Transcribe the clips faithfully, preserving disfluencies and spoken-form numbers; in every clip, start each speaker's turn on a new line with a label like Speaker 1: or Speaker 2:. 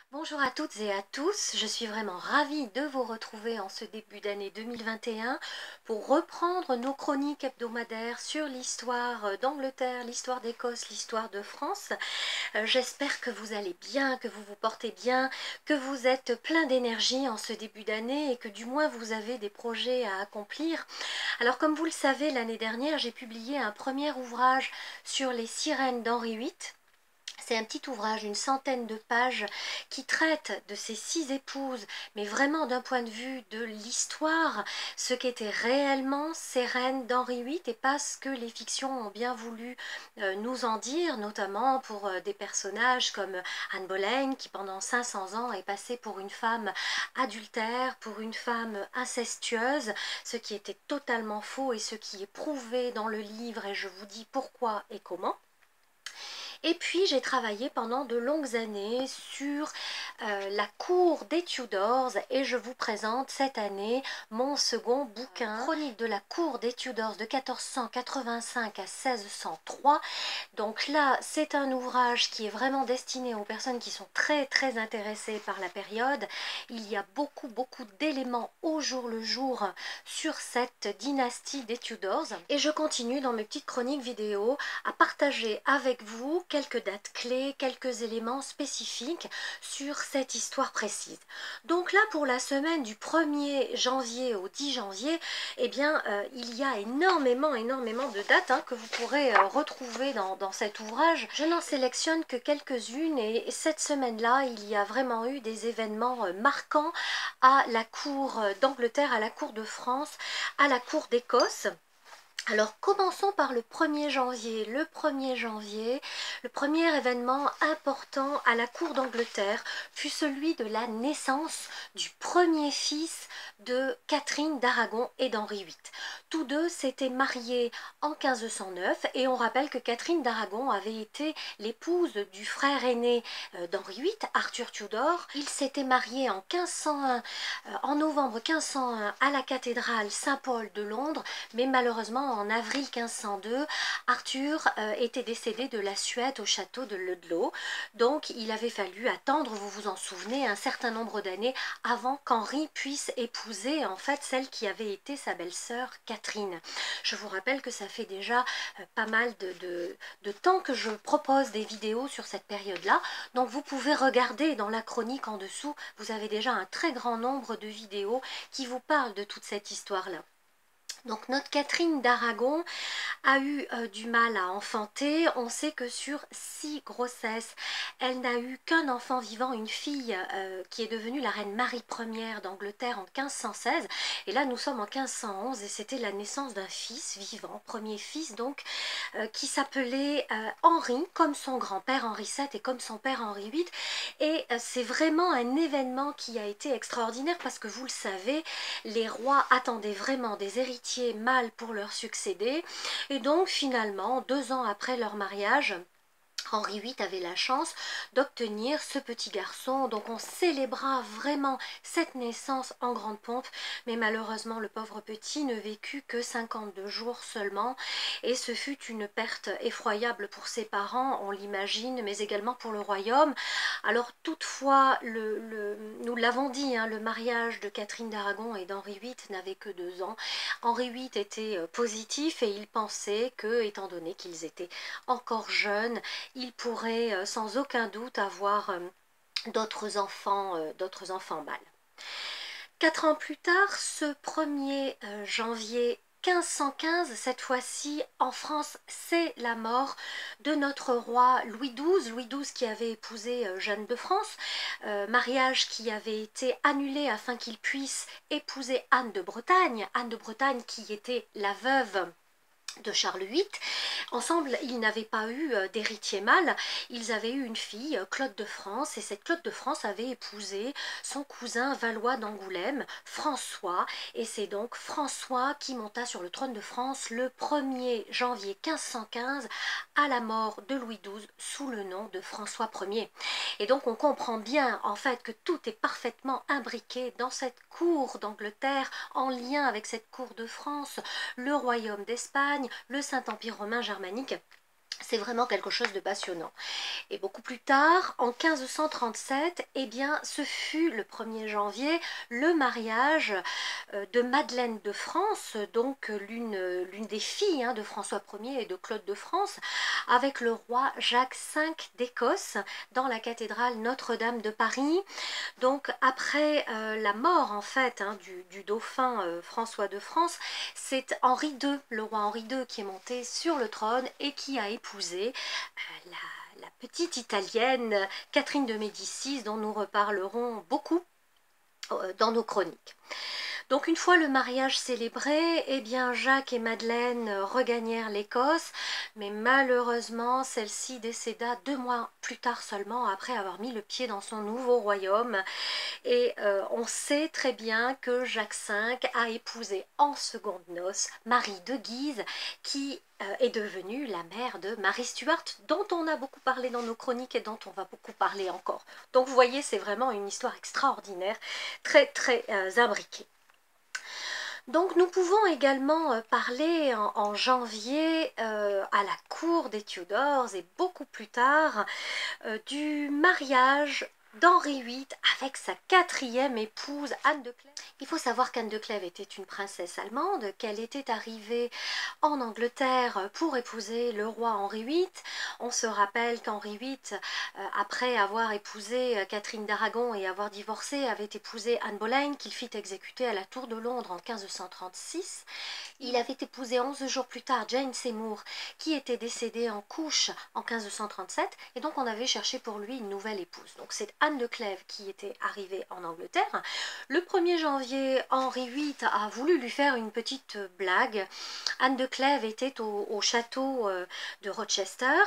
Speaker 1: Bonjour à toutes et à tous, je suis vraiment ravie de vous retrouver en ce début d'année deux mille vingt et un pour reprendre nos chroniques hebdomadaires sur l'histoire d'Angleterre, l'histoire d'Écosse, l'histoire de France. Euh, J'espère que vous allez bien, que vous vous portez bien, que vous êtes plein d'énergie en ce début d'année et que du moins vous avez des projets à accomplir. Alors comme vous le savez, l'année dernière j'ai publié un premier ouvrage sur les sirènes d'Henri huit. C'est un petit ouvrage, une centaine de pages, qui traite de ces six épouses, mais vraiment d'un point de vue de l'histoire, ce qu'étaient réellement ces reines d'Henri huit, et pas ce que les fictions ont bien voulu euh, nous en dire, notamment pour euh, des personnages comme Anne Boleyn, qui pendant cinq cents ans est passée pour une femme adultère, pour une femme incestueuse, ce qui était totalement faux et ce qui est prouvé dans le livre, et je vous dis pourquoi et comment. Et puis j'ai travaillé pendant de longues années sur euh, la cour des Tudors et je vous présente cette année mon second bouquin, Chronique de la cour des Tudors de quatorze cent quatre-vingt-cinq à seize cent trois. Donc là, c'est un ouvrage qui est vraiment destiné aux personnes qui sont très très intéressées par la période. Il y a beaucoup beaucoup d'éléments au jour le jour sur cette dynastie des Tudors. Et je continue dans mes petites chroniques vidéo à partager avec vous quelques dates clés, quelques éléments spécifiques sur cette histoire précise. Donc là, pour la semaine du premier janvier au dix janvier, eh bien, euh, il y a énormément, énormément de dates hein, que vous pourrez euh, retrouver dans, dans cet ouvrage. Je n'en sélectionne que quelques-unes et cette semaine-là, il y a vraiment eu des événements euh, marquants à la cour d'Angleterre, à la cour de France, à la cour d'Écosse. Alors commençons par le premier janvier. Le premier janvier, le premier événement important à la cour d'Angleterre fut celui de la naissance du premier fils de Catherine d'Aragon et d'Henri huit. Tous deux s'étaient mariés en mille cinq cent neuf et on rappelle que Catherine d'Aragon avait été l'épouse du frère aîné d'Henri huit, Arthur Tudor. Ils s'étaient mariés en mille cinq cent un, en novembre mille cinq cent un à la cathédrale Saint-Paul de Londres, mais malheureusement en avril mille cinq cent deux, Arthur euh, était décédé de la Suède au château de Ludlow. Donc il avait fallu attendre, vous vous en souvenez, un certain nombre d'années avant qu'Henri puisse épouser en fait celle qui avait été sa belle-sœur Catherine. Je vous rappelle que ça fait déjà euh, pas mal de, de, de temps que je propose des vidéos sur cette période-là. Donc vous pouvez regarder dans la chronique en dessous, vous avez déjà un très grand nombre de vidéos qui vous parlent de toute cette histoire-là. Donc notre Catherine d'Aragon a eu euh, du mal à enfanter. On sait que sur six grossesses, elle n'a eu qu'un enfant vivant, une fille euh, qui est devenue la reine Marie première d'Angleterre en mille cinq cent seize. Et là, nous sommes en mille cinq cent onze et c'était la naissance d'un fils vivant, premier fils donc, euh, qui s'appelait euh, Henri, comme son grand-père Henri sept et comme son père Henri huit. Et euh, c'est vraiment un événement qui a été extraordinaire parce que vous le savez, les rois attendaient vraiment des héritiers mâles pour leur succéder. Et donc finalement, deux ans après leur mariage, Henri huit avait la chance d'obtenir ce petit garçon, donc on célébra vraiment cette naissance en grande pompe, mais malheureusement le pauvre petit ne vécut que cinquante-deux jours seulement, et ce fut une perte effroyable pour ses parents, on l'imagine, mais également pour le royaume. Alors toutefois, le, le, nous l'avons dit, hein, le mariage de Catherine d'Aragon et d'Henri huit n'avait que deux ans. Henri huit était positif et il pensait que, étant donné qu'ils étaient encore jeunes, il pourrait euh, sans aucun doute avoir euh, d'autres enfants, euh, d'autres enfants mâles. Quatre ans plus tard, ce premier euh, janvier mille cinq cent quinze, cette fois-ci en France, c'est la mort de notre roi Louis douze, Louis douze qui avait épousé euh, Jeanne de France, euh, mariage qui avait été annulé afin qu'il puisse épouser Anne de Bretagne, Anne de Bretagne qui était la veuve de Charles huit. Ensemble, ils n'avaient pas eu euh, d'héritier mâle, ils avaient eu une fille, euh, Claude de France, et cette Claude de France avait épousé son cousin Valois d'Angoulême, François, et c'est donc François qui monta sur le trône de France le premier janvier mille cinq cent quinze à la mort de Louis douze sous le nom de François premier. Et donc on comprend bien en fait que tout est parfaitement imbriqué dans cette cour d'Angleterre en lien avec cette cour de France, le royaume d'Espagne, le Saint-Empire romain germanique. C'est vraiment quelque chose de passionnant. Et beaucoup plus tard, en mille cinq cent trente-sept, eh bien, ce fut le premier janvier, le mariage euh, de Madeleine de France, donc l'une l'une des filles hein, de François Ier et de Claude de France, avec le roi Jacques cinq d'Écosse, dans la cathédrale Notre-Dame de Paris. Donc après euh, la mort en fait hein, du, du dauphin euh, François de France, c'est Henri deux, le roi Henri deux qui est monté sur le trône et qui a épousé euh, la, la petite italienne Catherine de Médicis dont nous reparlerons beaucoup euh, dans nos chroniques. Donc une fois le mariage célébré, eh bien Jacques et Madeleine regagnèrent l'Écosse, mais malheureusement celle-ci décéda deux mois plus tard seulement après avoir mis le pied dans son nouveau royaume. Et euh, on sait très bien que Jacques cinq a épousé en seconde noces Marie de Guise, qui euh, est devenue la mère de Marie Stuart, dont on a beaucoup parlé dans nos chroniques et dont on va beaucoup parler encore. Donc vous voyez, c'est vraiment une histoire extraordinaire, très très euh, imbriquée. Donc nous pouvons également parler en, en janvier euh, à la cour des Tudors et beaucoup plus tard euh, du mariage d'Henri huit avec sa quatrième épouse Anne de Clèves. Il faut savoir qu'Anne de Clèves était une princesse allemande, qu'elle était arrivée en Angleterre pour épouser le roi Henri huit. On se rappelle qu'Henri huit, euh, après avoir épousé Catherine d'Aragon et avoir divorcé, avait épousé Anne Boleyn, qu'il fit exécuter à la Tour de Londres en mille cinq cent trente-six. Il avait épousé onze jours plus tard Jane Seymour, qui était décédée en couche en mille cinq cent trente-sept, et donc on avait cherché pour lui une nouvelle épouse. Donc c'est Anne de Clèves qui était arrivée en Angleterre. Le premier janvier, Henri huit a voulu lui faire une petite blague. Anne de Clèves était au, au château de Rochester,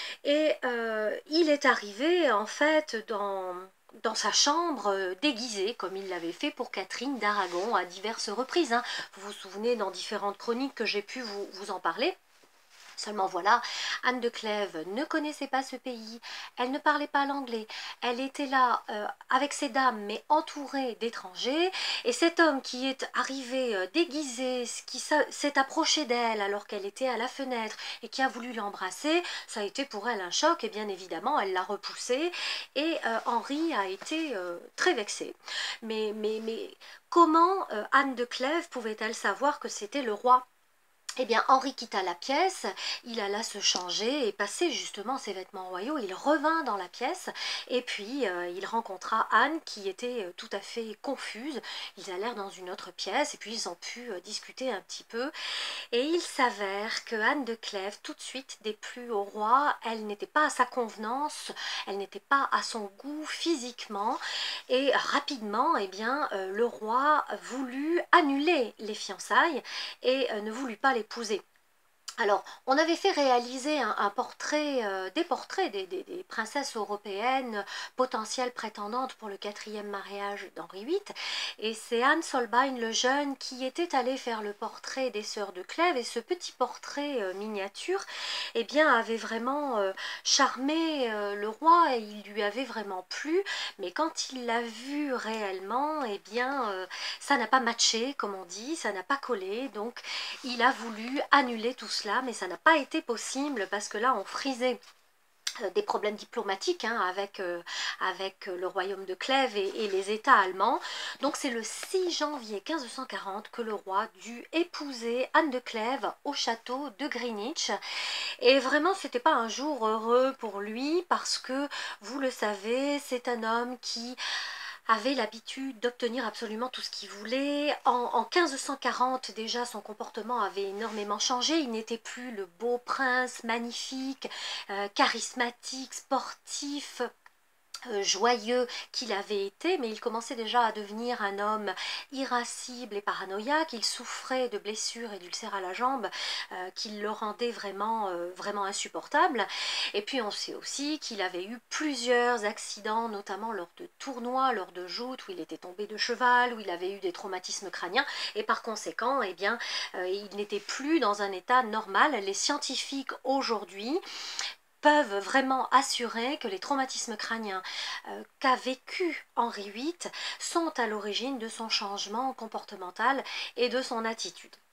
Speaker 1: et euh, il est arrivé en fait dans... dans sa chambre déguisée, comme il l'avait fait pour Catherine d'Aragon à diverses reprises. Hein. Vous vous souvenez dans différentes chroniques que j'ai pu vous, vous en parler. Seulement voilà, Anne de Clèves ne connaissait pas ce pays, elle ne parlait pas l'anglais, elle était là euh, avec ses dames mais entourée d'étrangers, et cet homme qui est arrivé euh, déguisé, qui s'est approché d'elle alors qu'elle était à la fenêtre et qui a voulu l'embrasser, ça a été pour elle un choc, et bien évidemment elle l'a repoussé, et euh, Henri a été euh, très vexé. Mais, mais, mais comment euh, Anne de Clèves pouvait-elle savoir que c'était le roi ? Eh bien, Henri quitta la pièce, il alla se changer et passer justement ses vêtements royaux. Il revint dans la pièce et puis euh, il rencontra Anne qui était euh, tout à fait confuse. Ils allèrent dans une autre pièce et puis ils ont pu euh, discuter un petit peu. Et il s'avère que Anne de Clèves, tout de suite, déplut au roi. Elle n'était pas à sa convenance, elle n'était pas à son goût physiquement. Et rapidement, eh bien, euh, le roi voulut annuler les fiançailles et euh, ne voulut pas l'épouser. Alors, on avait fait réaliser un, un portrait, euh, des portraits des, des, des princesses européennes potentielles prétendantes pour le quatrième mariage d'Henri huit, et c'est Anne Solbein le jeune qui était allé faire le portrait des sœurs de Clèves, et ce petit portrait euh, miniature, eh bien, avait vraiment euh, charmé euh, le roi, et il lui avait vraiment plu, mais quand il l'a vu réellement, eh bien, euh, ça n'a pas matché, comme on dit, ça n'a pas collé, donc il a voulu annuler tout cela, mais ça n'a pas été possible parce que là on frisait des problèmes diplomatiques hein, avec, euh, avec le royaume de Clèves et, et les États allemands. Donc c'est le six janvier mille cinq cent quarante que le roi dut épouser Anne de Clèves au château de Greenwich. Et vraiment c'était pas un jour heureux pour lui parce que, vous le savez, c'est un homme qui avait l'habitude d'obtenir absolument tout ce qu'il voulait. En, en mille cinq cent quarante, déjà, son comportement avait énormément changé. Il n'était plus le beau prince magnifique, euh, charismatique, sportif, Euh, joyeux qu'il avait été, mais il commençait déjà à devenir un homme irascible et paranoïaque. Il souffrait de blessures et d'ulcères à la jambe euh, qui le rendaient vraiment, euh, vraiment insupportable. Et puis on sait aussi qu'il avait eu plusieurs accidents, notamment lors de tournois, lors de joutes, où il était tombé de cheval, où il avait eu des traumatismes crâniens, et par conséquent, eh bien, euh, il n'était plus dans un état normal. Les scientifiques aujourd'hui peuvent vraiment assurer que les traumatismes crâniens euh, qu'a vécu Henri huit sont à l'origine de son changement comportemental et de son attitude.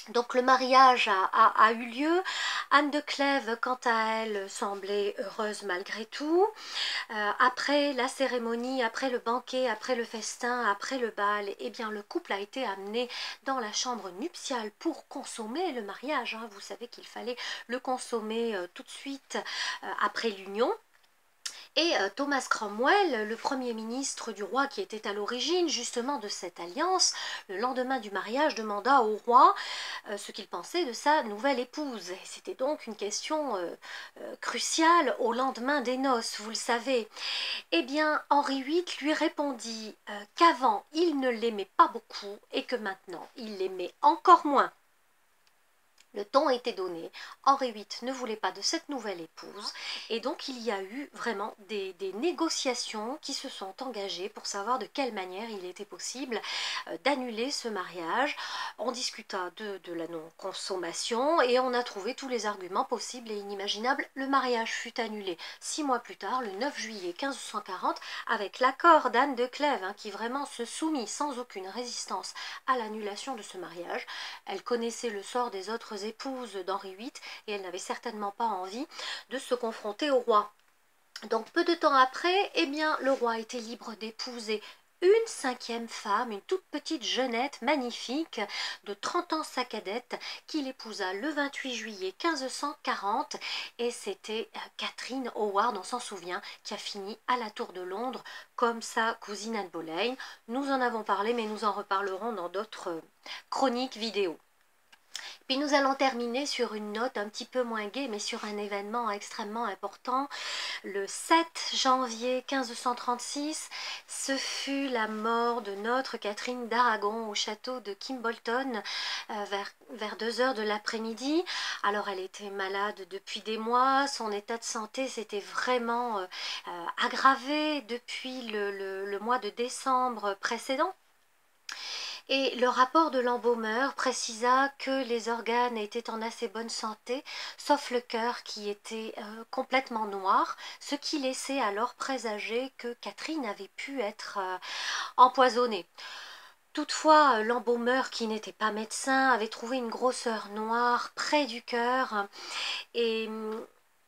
Speaker 1: Donc le mariage a, a, a eu lieu. Anne de Clèves, quant à elle, semblait heureuse malgré tout. Euh, après la cérémonie, après le banquet, après le festin, après le bal, eh bien le couple a été amené dans la chambre nuptiale pour consommer le mariage. Hein. Vous savez qu'il fallait le consommer euh, tout de suite euh, après l'union. Et euh, Thomas Cromwell, le premier ministre du roi qui était à l'origine justement de cette alliance, le lendemain du mariage demanda au roi euh, ce qu'il pensait de sa nouvelle épouse. C'était donc une question euh, euh, cruciale au lendemain des noces, vous le savez. Eh bien, Henri huit lui répondit euh, qu'avant il ne l'aimait pas beaucoup et que maintenant il l'aimait encore moins. Le ton était donné, Henri huit ne voulait pas de cette nouvelle épouse et donc il y a eu vraiment des, des négociations qui se sont engagées pour savoir de quelle manière il était possible euh, d'annuler ce mariage. On discuta de, de la non-consommation et on a trouvé tous les arguments possibles et inimaginables. Le mariage fut annulé six mois plus tard, le neuf juillet mille cinq cent quarante, avec l'accord d'Anne de Clèves hein, qui vraiment se soumit sans aucune résistance à l'annulation de ce mariage. Elle connaissait le sort des autres épouse d'Henri huit et elle n'avait certainement pas envie de se confronter au roi. Donc peu de temps après, eh bien, le roi était libre d'épouser une cinquième femme, une toute petite jeunette magnifique de trente ans sa cadette, qu'il épousa le vingt-huit juillet mille cinq cent quarante et c'était Catherine Howard, on s'en souvient, qui a fini à la Tour de Londres comme sa cousine Anne Boleyn. Nous en avons parlé mais nous en reparlerons dans d'autres chroniques vidéo. Puis nous allons terminer sur une note un petit peu moins gaie, mais sur un événement extrêmement important. Le sept janvier mille cinq cent trente-six, ce fut la mort de notre Catherine d'Aragon au château de Kimbolton euh, vers, vers deux heures de l'après-midi. Alors elle était malade depuis des mois, son état de santé s'était vraiment euh, euh, aggravé depuis le, le, le mois de décembre précédent. Et le rapport de l'embaumeur précisa que les organes étaient en assez bonne santé, sauf le cœur qui était euh, complètement noir, ce qui laissait alors présager que Catherine avait pu être euh, empoisonnée. Toutefois, l'embaumeur, qui n'était pas médecin, avait trouvé une grosseur noire près du cœur et hum,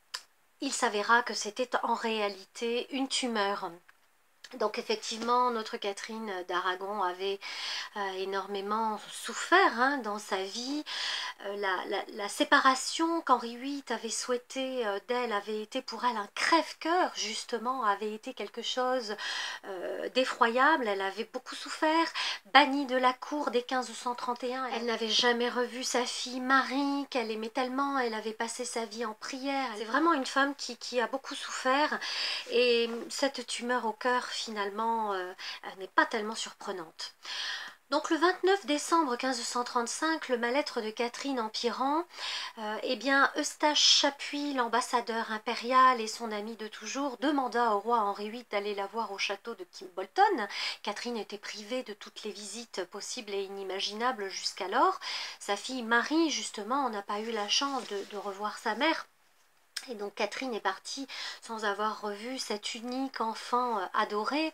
Speaker 1: il s'avéra que c'était en réalité une tumeur. Donc effectivement, notre Catherine d'Aragon avait euh, énormément souffert hein, dans sa vie. Euh, la, la, la séparation qu'Henri huit avait souhaité euh, d'elle avait été pour elle un crève-cœur, justement, avait été quelque chose euh, d'effroyable. Elle avait beaucoup souffert, bannie de la cour dès mille cinq cent trente et un. Elle n'avait jamais revu sa fille Marie, qu'elle aimait tellement, elle avait passé sa vie en prière. C'est vraiment une femme qui, qui a beaucoup souffert et cette tumeur au cœur, finalement, euh, n'est pas tellement surprenante. Donc le vingt-neuf décembre mille cinq cent trente-cinq, le mal-être de Catherine empirant, euh, eh bien Eustache Chapuis, l'ambassadeur impérial et son ami de toujours, demanda au roi Henri huit d'aller la voir au château de Kimbolton. Catherine était privée de toutes les visites possibles et inimaginables jusqu'alors. Sa fille Marie, justement, n'a pas eu la chance de, de revoir sa mère. Et donc Catherine est partie sans avoir revu cet unique enfant euh, adoré.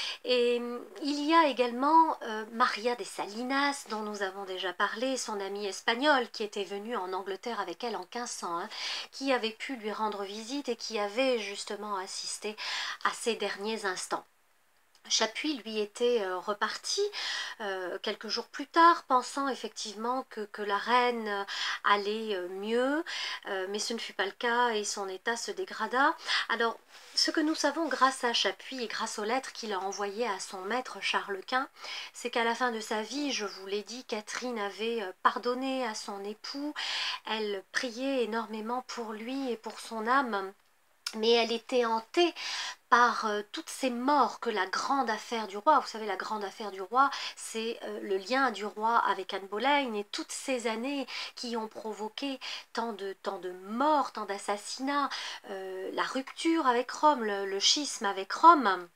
Speaker 1: Et il y a également euh, Maria de Salinas, dont nous avons déjà parlé, son amie espagnole, qui était venue en Angleterre avec elle en quinze cent un, qui avait pu lui rendre visite et qui avait justement assisté à ces derniers instants. Chapuis, lui, était euh, reparti euh, quelques jours plus tard, pensant effectivement que, que la reine euh, allait euh, mieux, euh, mais ce ne fut pas le cas et son état se dégrada. Alors, ce que nous savons grâce à Chapuis et grâce aux lettres qu'il a envoyées à son maître Charles Quint, c'est qu'à la fin de sa vie, je vous l'ai dit, Catherine avait euh, pardonné à son époux, elle priait énormément pour lui et pour son âme, mais elle était hantée par euh, toutes ces morts que la grande affaire du roi, vous savez la grande affaire du roi, c'est euh, le lien du roi avec Anne Boleyn et toutes ces années qui ont provoqué tant de, tant de morts, tant d'assassinats, euh, la rupture avec Rome, le, le schisme avec Rome.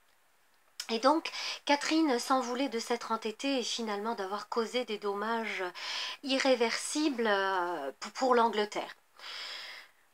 Speaker 1: Et donc, Catherine s'en voulait de s'être entêtée et finalement d'avoir causé des dommages irréversibles euh, pour, pour l'Angleterre.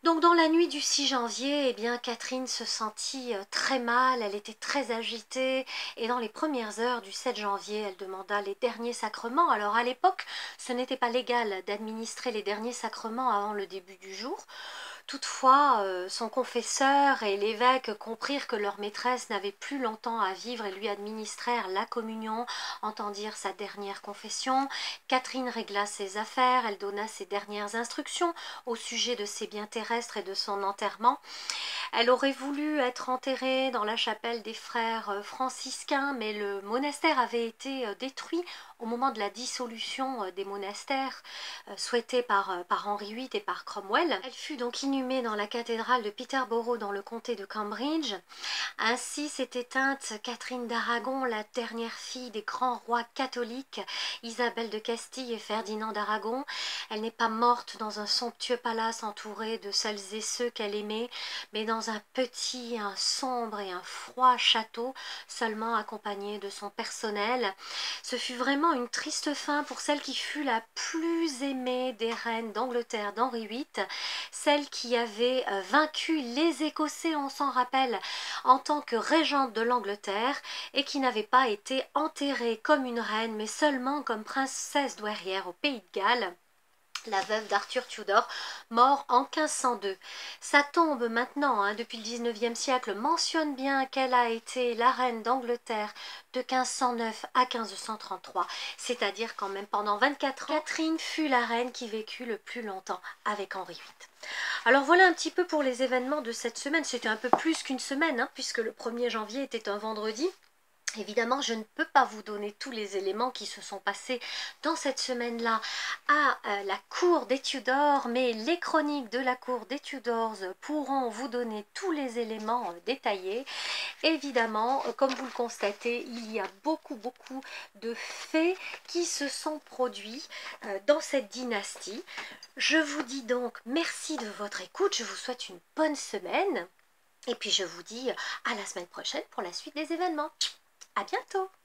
Speaker 1: Donc dans la nuit du six janvier, eh bien Catherine se sentit euh, très mal, elle était très agitée et dans les premières heures du sept janvier, elle demanda les derniers sacrements. Alors à l'époque, ce n'était pas légal d'administrer les derniers sacrements avant le début du jour. Toutefois, euh, son confesseur et l'évêque comprirent que leur maîtresse n'avait plus longtemps à vivre et lui administrèrent la communion, entendirent sa dernière confession. Catherine régla ses affaires, elle donna ses dernières instructions au sujet de ses biens terrestres et de son enterrement. Elle aurait voulu être enterrée dans la chapelle des frères franciscains, mais le monastère avait été détruit au moment de la dissolution des monastères souhaitée par, par Henri huit et par Cromwell. Elle fut donc inhumée dans la cathédrale de Peterborough dans le comté de Cambridge. Ainsi s'est éteinte Catherine d'Aragon, la dernière fille des grands rois catholiques, Isabelle de Castille et Ferdinand d'Aragon. Elle n'est pas morte dans un somptueux palace entouré de celles et ceux qu'elle aimait, mais dans un petit, un sombre et un froid château, seulement accompagnée de son personnel. Ce fut vraiment une triste fin pour celle qui fut la plus aimée des reines d'Angleterre d'Henri huit, celle qui avait vaincu les Écossais, on s'en rappelle, en tant que régente de l'Angleterre et qui n'avait pas été enterrée comme une reine, mais seulement comme princesse douairière au pays de Galles, la veuve d'Arthur Tudor, mort en quinze cent deux. Sa tombe maintenant, hein, depuis le dix-neuvième siècle, mentionne bien qu'elle a été la reine d'Angleterre de quinze cent neuf à quinze cent trente-trois, c'est-à-dire quand même pendant vingt-quatre ans, Catherine fut la reine qui vécut le plus longtemps avec Henri huit. Alors voilà un petit peu pour les événements de cette semaine. C'était un peu plus qu'une semaine, hein, puisque le premier janvier était un vendredi. Évidemment, je ne peux pas vous donner tous les éléments qui se sont passés dans cette semaine-là à euh, la cour des Tudors, mais les chroniques de la cour des Tudors pourront vous donner tous les éléments euh, détaillés. Évidemment, euh, comme vous le constatez, il y a beaucoup, beaucoup de faits qui se sont produits euh, dans cette dynastie. Je vous dis donc merci de votre écoute, je vous souhaite une bonne semaine et puis je vous dis à la semaine prochaine pour la suite des événements. À bientôt!